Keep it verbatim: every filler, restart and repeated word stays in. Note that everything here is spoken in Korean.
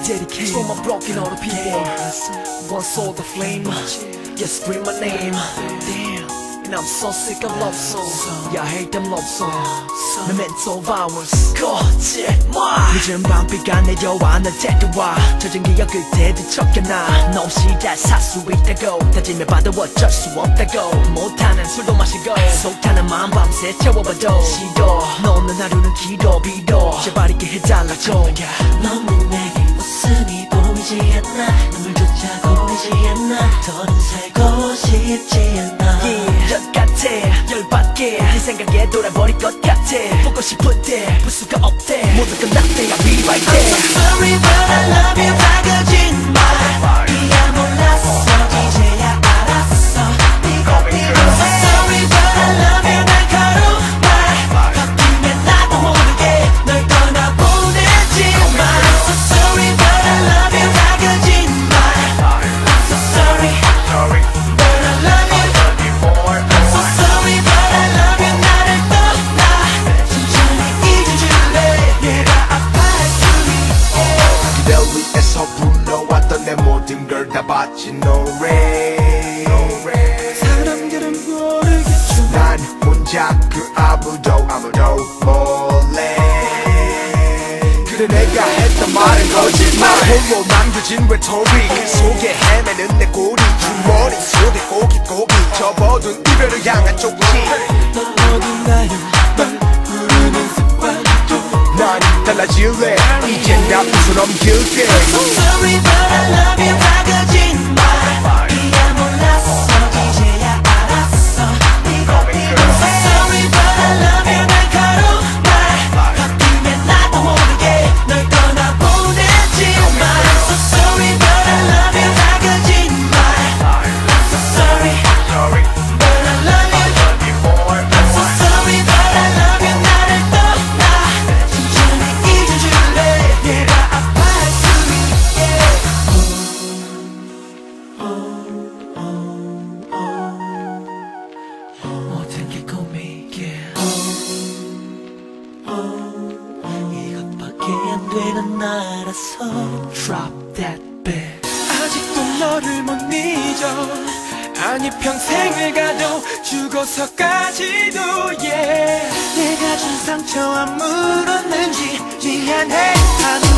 dedicated for my broken hearted people. One soul the flame, yes, scream my name. Damn, and I'm so sick of love songs. Yeah, I hate them love songs. Memento violence. 거짓말. 늦은 밤비가 내려와 널 데려와 젖은 기억 끝에 뒤척여놔. 너 없이 잘 살 수 있다고 다짐해 봐도 어쩔 수 없다고. 못하는 술도 마시고 속 타는 마음 밤새 채워봐도 싫어. 너 없는 하루는 길어 빌어. 제발 있게 해달라줘. 너무 내게 웃음이 보이지 않나. 눈물조차 보이지 않나. 더는 살고 싶지 않아. yeah, 열 같아 열받게 네 생각에 돌아버릴 것 같아. 보고 싶을 때 볼 수가 없대. 모두 끝났대 I'll be right there. I'm so sorry but I love you. 다 거짓말 이야 몰랐어 이제야 알았어 네가 필요해. I'm so sorry but I love you. 날카로운 말 바뀌면 나도 모르게 널 떠나보내지마. I'm so sorry but I love you. 다 거짓말 I'm so sorry but I love you. I'm so sorry but I love you. 나를 떠나 천천히 잊어줄래. 내가 아파했으니 기대 위에서 불러왔던 내 모든 걸 다 바친 노래. 사람들은 모르겠죠. 난 혼자 그 아무도 아무도 몰래. 그래 내가 했던 말은 거짓말. 홀로 남겨진 외톨이 그 속에 헤매는 내 꼬리. 주머니 속에 고깃고기 접어둔 이별을 향한 쪽지. 넌 어딘가요 널 부르는 습관도. 난 달라질래 이젠 다 웃어 넘길게. I'm so sorry but I love you. 다 거짓말 이야 몰랐어 이제야 알았어 네가 필요해. I'm so sorry but I love you. 날카로운 말 바뀌면 나도 모르게 널 떠나보내지마. I'm so sorry but I love you. 다 거짓말 I'm so sorry but I love you. I'm so sorry but I love you. 나를 떠나 천천히 잊어줄래. 내가 아파했으니 모든 게 꿈이게 이것밖에 안 되는 나라서 Drop that bitch. 아직도 너를 못 잊어. 아니 평생을 가도 죽어서까지도 yeah. 내가 준 상처 아물었는지 미안해 하는